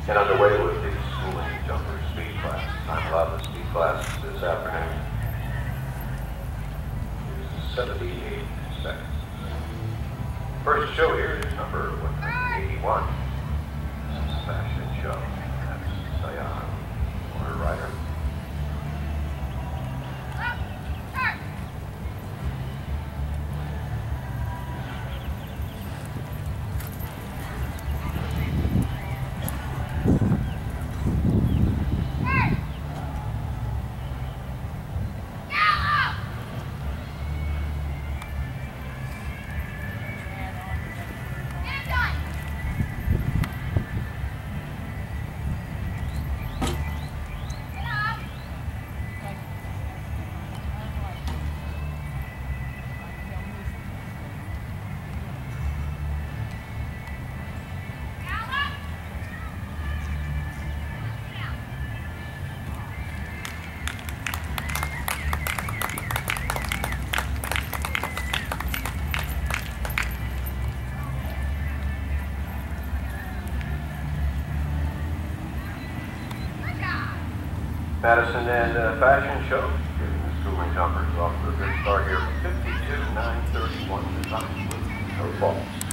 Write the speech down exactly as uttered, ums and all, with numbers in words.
And underway with the schooling jumper speed class. Time allowed the speed class this afternoon is seventy-eight seconds. First show here is number one eighty-one. This is Fashion Scho. That's Staiano, motor rider. Madison and uh, Fashion Scho getting the schooling jumpers off to a good start here. fifty-two nine thirty-one, no faults.